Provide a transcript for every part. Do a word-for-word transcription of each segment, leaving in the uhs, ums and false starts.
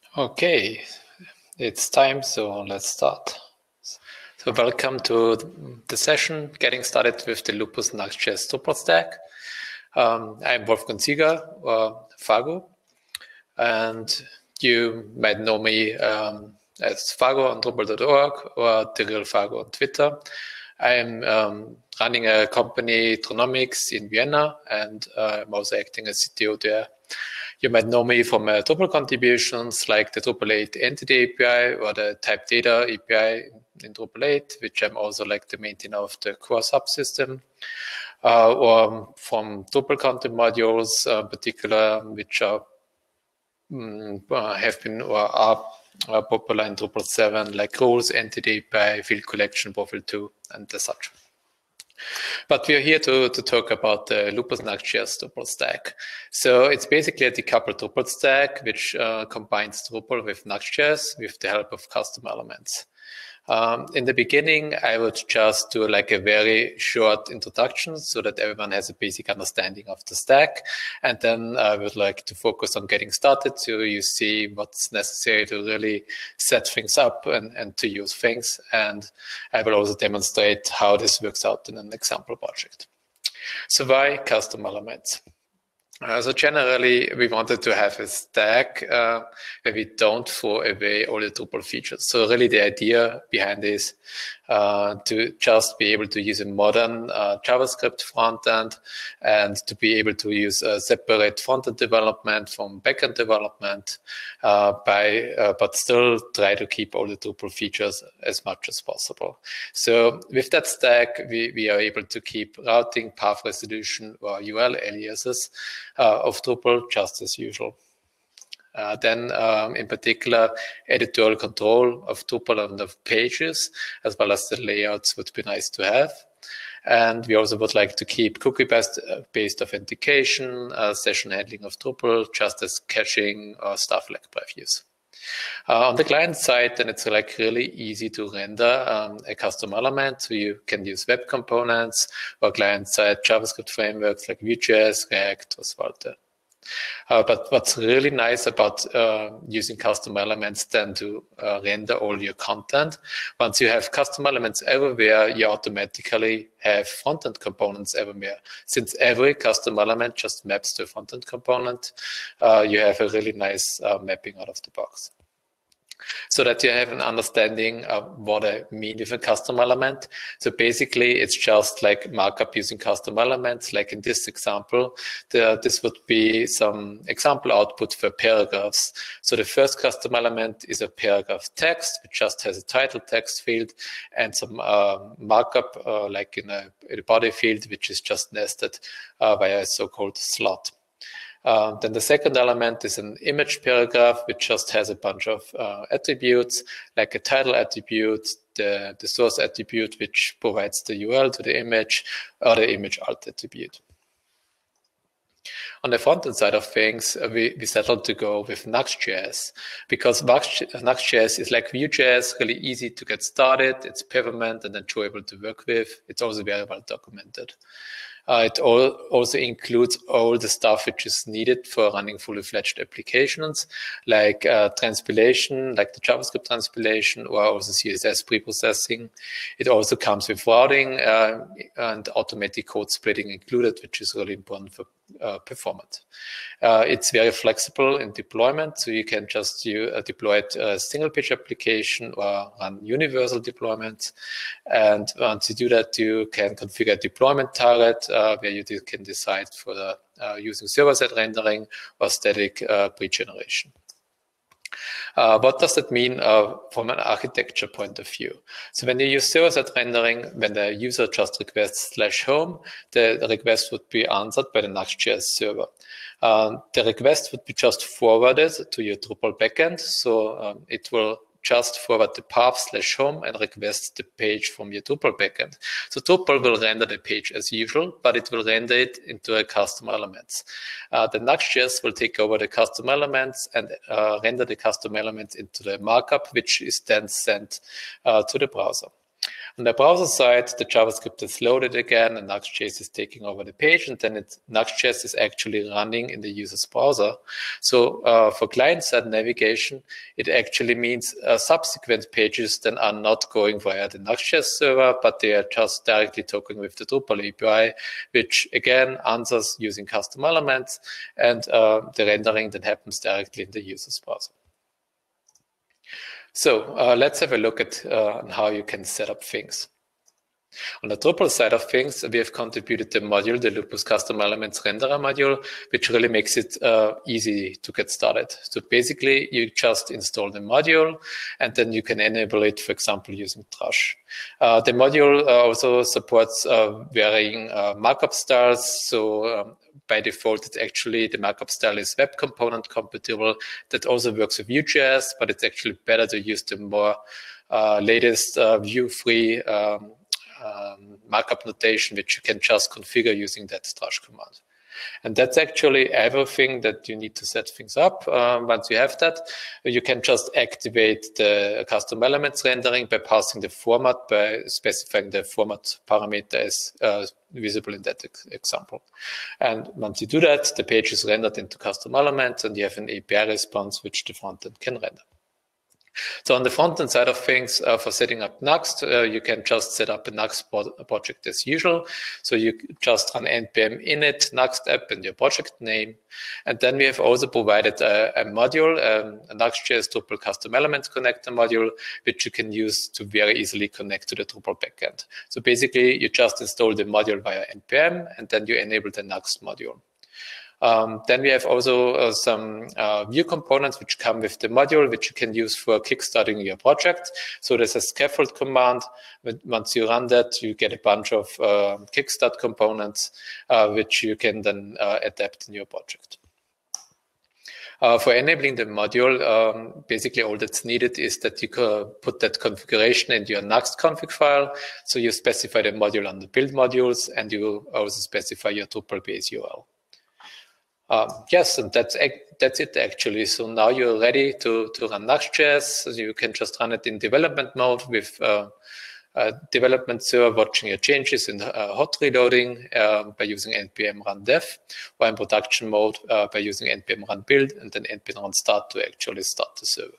Okay, it's time, so let's start. So welcome to the session, getting started with the Lupus Next.js Drupal stack. Um, I'm Wolfgang Zieger, or Fago, and you might know me um, as Fago on Drupal dot org or the real Fago on Twitter. I'm um, running a company, Tronomics, in Vienna, and uh, I'm also acting as C T O there. You might know me from uh, Drupal contributions like the Drupal eight Entity A P I or the Type Data A P I in Drupal eight, which I'm also like the maintainer of the core subsystem, uh, or from Drupal content modules, uh, in particular, which are um, have been or are, are popular in Drupal seven, like Rules, Entity A P I, Field Collection, Profile two, and as such. But we are here to, to talk about the Lupus Next.js Drupal stack. So it's basically a decoupled Drupal stack, which uh, combines Drupal with Next.js with the help of custom elements. Um, in the beginning, I would just do like a very short introduction so that everyone has a basic understanding of the stack. And then I would like to focus on getting started so you see what's necessary to really set things up and, and to use things. And I will also demonstrate how this works out in an example project. So why custom elements? Uh, so generally, we wanted to have a stack uh, where we don't throw away all the Drupal features. So really the idea behind this uh, to just be able to use a modern uh, JavaScript frontend and to be able to use a separate frontend development from backend development, uh, by uh, but still try to keep all the Drupal features as much as possible. So with that stack, we, we are able to keep routing, path resolution, or U R L aliases Uh, of Drupal just as usual. Uh, then, um, in particular, editorial control of Drupal and the pages, as well as the layouts, would be nice to have. And we also would like to keep cookie-based uh, based authentication, uh, session handling of Drupal, just as caching or stuff like previews. Uh, on the client side, then it's like really easy to render um, a custom element. So you can use web components or client-side JavaScript frameworks like Vue.js, React, or Svelte. Uh, but what's really nice about uh, using custom elements then to uh, render all your content, once you have custom elements everywhere, you automatically have front-end components everywhere. Since every custom element just maps to a front-end component, uh, you have a really nice uh, mapping out of the box. So that you have an understanding of what I mean with a custom element. So basically, it's just like markup using custom elements. Like in this example, the, this would be some example output for paragraphs. So the first custom element is a paragraph text, which just has a title text field and some uh, markup, uh, like in a, in a body field, which is just nested uh, via a so-called slot. Uh, then the second element is an image paragraph, which just has a bunch of uh, attributes, like a title attribute, the, the source attribute, which provides the U R L to the image, or the image alt attribute. On the front-end side of things, uh, we, we settled to go with Next.js because Next.js is like Vue.js, really easy to get started. It's performant and enjoyable to work with. It's also very well documented. Uh, it all also includes all the stuff which is needed for running fully fledged applications, like uh, transpilation, like the JavaScript transpilation, or also C S S preprocessing. It also comes with routing uh, and automatic code splitting included, which is really important for uh, performance. Uh, it's very flexible in deployment, so you can just you, uh, deploy it a single page application or run universal deployments. And once you do that, you can configure a deployment target uh, where you can decide for the, uh, using server-side rendering or static uh, pre-generation. Uh, what does that mean uh, from an architecture point of view? So when you use server-side rendering, when the user just requests slash home, the, the request would be answered by the Next.js server. Um, the request would be just forwarded to your Drupal backend. So um, it will just forward the path slash home and request the page from your Drupal backend. So Drupal will render the page as usual, but it will render it into a custom elements. Uh, the Next.js will take over the custom elements and uh, render the custom elements into the markup, which is then sent uh, to the browser. On the browser side, the JavaScript is loaded again, and Nuxt.js is taking over the page, and then it, Nuxt.js is actually running in the user's browser. So uh, for client-side navigation, it actually means uh, subsequent pages then are not going via the Nuxt.js server, but they are just directly talking with the Drupal A P I, which again answers using custom elements, and uh, the rendering that happens directly in the user's browser. So uh, let's have a look at uh, how you can set up things. On the Drupal side of things, we have contributed the module, the Lupus Custom Elements Renderer module, which really makes it uh, easy to get started. So basically, you just install the module, and then you can enable it, for example, using Drush. Uh, the module uh, also supports uh, varying uh, markup styles. So um, by default, it's actually the markup style is web component compatible. That also works with Vue.js, but it's actually better to use the more uh, latest uh, Vue-free um, um, markup notation, which you can just configure using that Drush command. And that's actually everything that you need to set things up. Um, once you have that, you can just activate the custom elements rendering by passing the format, by specifying the format parameter as uh, visible in that ex example. And once you do that, the page is rendered into custom elements, and you have an A P I response which the frontend can render. So on the front-end side of things, uh, for setting up Nuxt, uh, you can just set up a Nuxt project as usual. So you just run npm init Nuxt app and your project name. And then we have also provided a, a module, um, a Nuxt.js Drupal Custom Elements Connector module, which you can use to very easily connect to the Drupal backend. So basically, you just install the module via npm, and then you enable the Nuxt module. Um, then we have also uh, some uh, Vue components which come with the module, which you can use for kickstarting your project. So there's a scaffold command. Once you run that, you get a bunch of uh, kickstart components, uh, which you can then uh, adapt in your project. Uh, for enabling the module, um, basically all that's needed is that you can put that configuration into your Nuxt config file. So you specify the module on the build modules, and you also specify your Drupal base U R L. Um, yes, and that's that's it actually. So now you're ready to, to run Nuxt.js. You can just run it in development mode with uh, uh, development server watching your changes in uh, hot reloading uh, by using npm run dev, or in production mode uh, by using npm run build and then npm run start to actually start the server.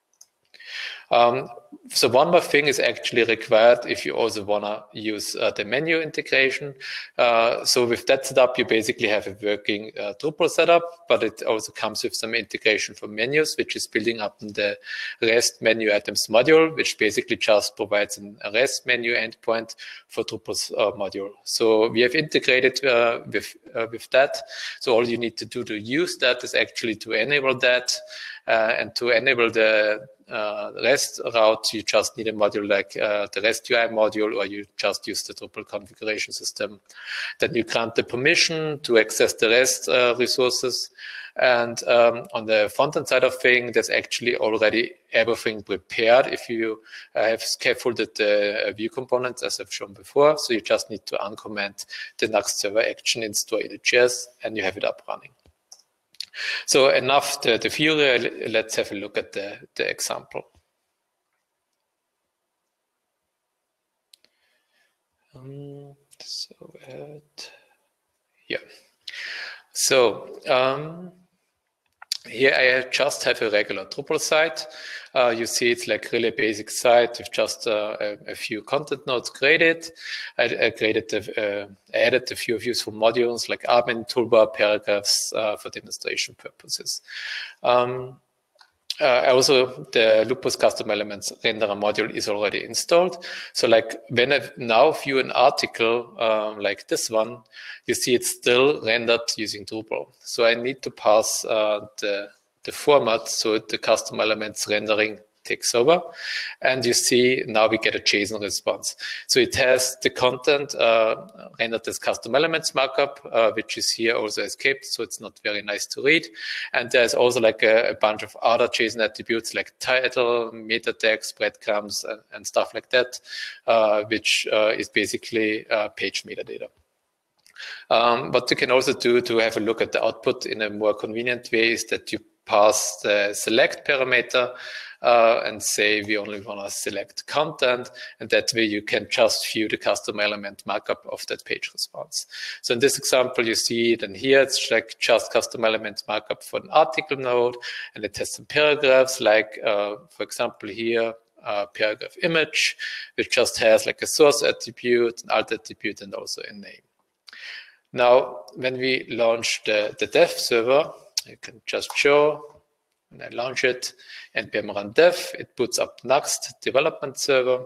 Um, so one more thing is actually required if you also want to use uh, the menu integration. Uh, so with that setup, you basically have a working uh, Drupal setup, but it also comes with some integration for menus, which is building up in the REST menu items module, which basically just provides a REST menu endpoint for Drupal's uh, module. So we have integrated uh, with, uh, with that. So all you need to do to use that is actually to enable that, uh, and to enable the Uh, REST route, you just need a module like uh, the REST U I module, or you just use the Drupal configuration system. Then you grant the permission to access the REST uh, resources. And um, on the front-end side of things, there's actually already everything prepared if you uh, have scaffolded the uh, Vue components, as I've shown before. So you just need to uncomment the Nuxt server action in store init.js, and you have it up running. So enough the, the theory, let's have a look at the, the example. Um, so, at, yeah. So, um, here I just have a regular Drupal site. Uh, you see it's like really basic site with just uh, a, a few content nodes created. I, I created, the, uh, I added a few useful modules like admin, toolbar, paragraphs uh, for demonstration purposes. Um, Uh, also, the Lupus Custom Elements Renderer module is already installed. So like when I now view an article um, like this one, you see it's still rendered using Drupal. So I need to pass uh, the, the format so the Custom Elements rendering takes over. And you see now we get a JSON response. So it has the content uh, rendered as custom elements markup, uh, which is here also escaped. So it's not very nice to read. And there's also like a, a bunch of other JSON attributes like title, meta tags, breadcrumbs, and, and stuff like that, uh, which uh, is basically uh, page metadata. Um, what you can also do to have a look at the output in a more convenient way is that you pass the select parameter uh, and say we only want to select content, and that way you can just view the custom element markup of that page response. So in this example, you see it, and here it's like just custom element markup for an article node, and it has some paragraphs, like uh, for example here, uh, paragraph image, which just has like a source attribute, an alt attribute, and also a name. Now, when we launch the, the dev server, you can just show, when I launch it, npm run dev, it puts up Nuxt development server.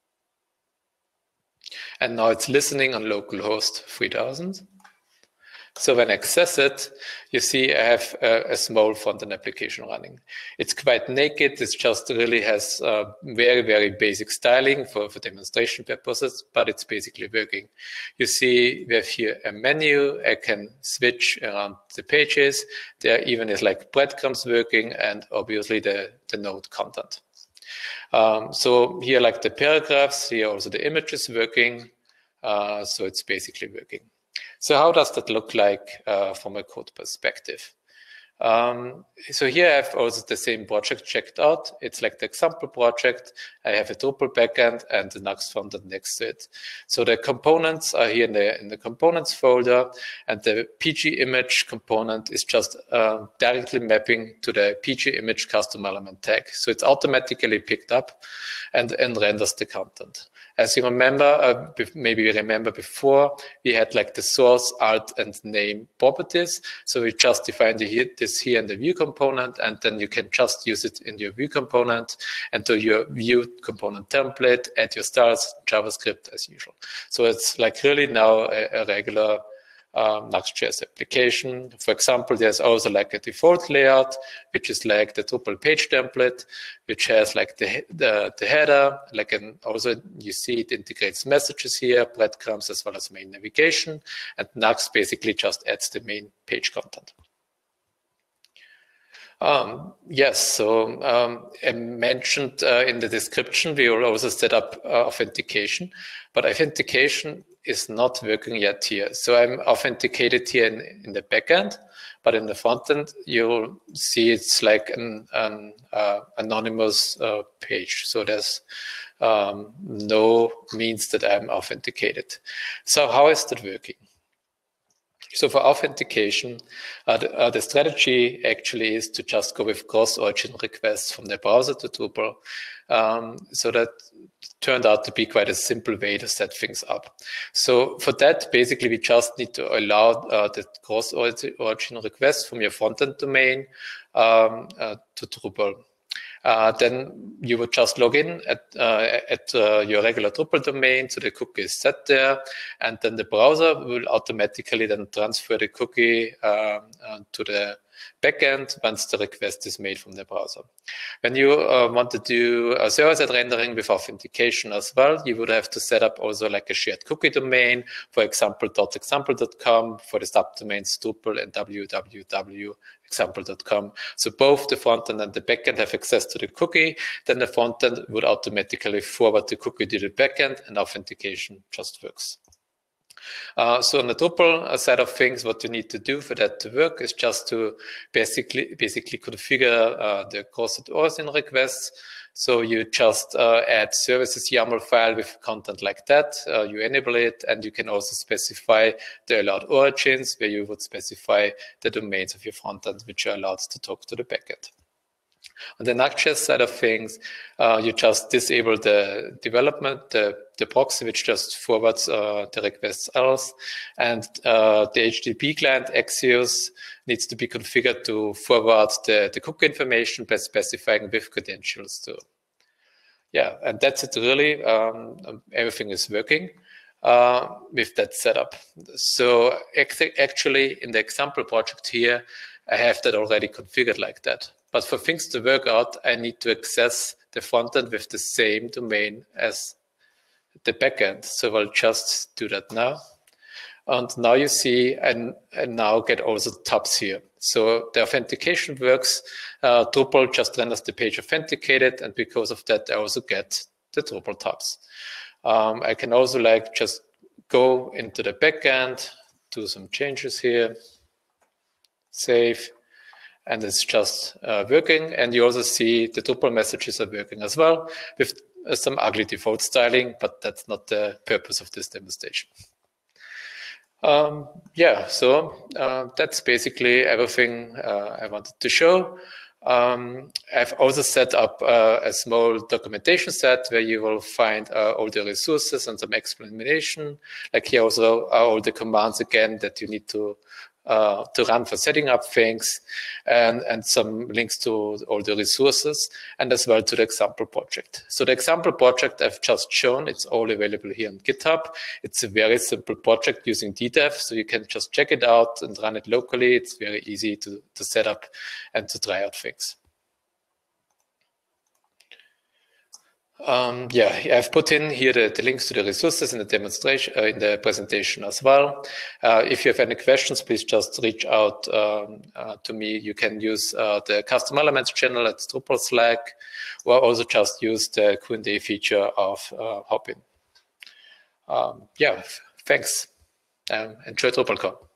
And now it's listening on localhost three thousand. So when I access it, you see I have a, a small front-end application running. It's quite naked. It just really has uh, very, very basic styling for, for demonstration purposes, but it's basically working. You see we have here a menu. I can switch around the pages. There even is like breadcrumbs working, and obviously the, the node content. Um, so here like the paragraphs, here also the image is working. Uh, so it's basically working. So how does that look like uh, from a code perspective? Um, so here I have also the same project checked out. It's like the example project. I have a Drupal backend and the Nuxt frontend next to it. So the components are here in the, in the components folder, and the P G image component is just uh, directly mapping to the P G image custom element tag. So it's automatically picked up and, and renders the content. As you remember, uh, maybe you remember before, we had like the source, alt, and name properties. So we just defined this here in the view component, and then you can just use it in your view component and to your view component template, add your styles, JavaScript as usual. So it's like really now a, a regular Um, Nuxt.js application. For example, there's also like a default layout, which is like the Drupal page template, which has like the the, the header, like an also you see it integrates messages here, breadcrumbs, as well as main navigation, and Nuxt basically just adds the main page content. Um, yes, so um, I mentioned uh, in the description, we will also set up uh, authentication, but authentication is not working yet here. So I'm authenticated here in, in the backend, but in the front end, you'll see it's like an, an uh, anonymous uh, page. So there's um, no means that I'm authenticated. So how is that working? So for authentication, uh, the, uh, the strategy actually is to just go with cross-origin requests from the browser to Drupal. Um, so that turned out to be quite a simple way to set things up. So for that, basically, we just need to allow uh, the cross-origin requests from your front-end domain um, uh, to Drupal. Uh, then you would just log in at, uh, at uh, your regular Drupal domain, so the cookie is set there, and then the browser will automatically then transfer the cookie uh, uh, to the backend once the request is made from the browser. When you uh, want to do a server-side rendering with authentication as well, you would have to set up also like a shared cookie domain, for example, .example dot com for the subdomains Drupal and w w w dot example dot com. So both the frontend and the backend have access to the cookie. Then the frontend would automatically forward the cookie to the backend, and authentication just works. Uh, so on the Drupal side of things, what you need to do for that to work is just to basically basically configure uh, the cross-origin requests. So you just uh, add services YAML file with content like that. Uh, you enable it, and you can also specify the allowed origins, where you would specify the domains of your frontend, which are allowed to talk to the backend. On the Nuxt.js side of things, uh, you just disable the development, the, the proxy, which just forwards uh, the requests else. And uh, the H T T P client Axios needs to be configured to forward the, the cookie information by specifying with credentials too. Yeah, and that's it really. Um, everything is working uh, with that setup. So actually in the example project here, I have that already configured like that. But for things to work out, I need to access the frontend with the same domain as the backend. So I'll just do that now. And now you see, I, I now get also tabs here. So the authentication works. Uh, Drupal just renders the page authenticated, and because of that, I also get the Drupal tabs. Um, I can also like just go into the backend, do some changes here, save. and it's just uh, working. And you also see the Drupal messages are working as well with uh, some ugly default styling, but that's not the purpose of this demonstration. Um, yeah, so uh, that's basically everything uh, I wanted to show. Um, I've also set up uh, a small documentation set where you will find uh, all the resources and some explanation. Like here also are all the commands again that you need to uh, to run for setting up things, and, and some links to all the resources, and as well to the example project. So the example project I've just shown, it's all available here on GitHub. It's a very simple project using D dev, so you can just check it out and run it locally. It's very easy to, to set up and to try out things. Um, yeah, I've put in here the, the links to the resources in the demonstration, uh, in the presentation as well. Uh, if you have any questions, please just reach out um, uh, to me. You can use uh, the custom elements channel at Drupal Slack, or also just use the Q and A feature of uh, Hopin. Um, yeah, thanks. Um, enjoy DrupalCon.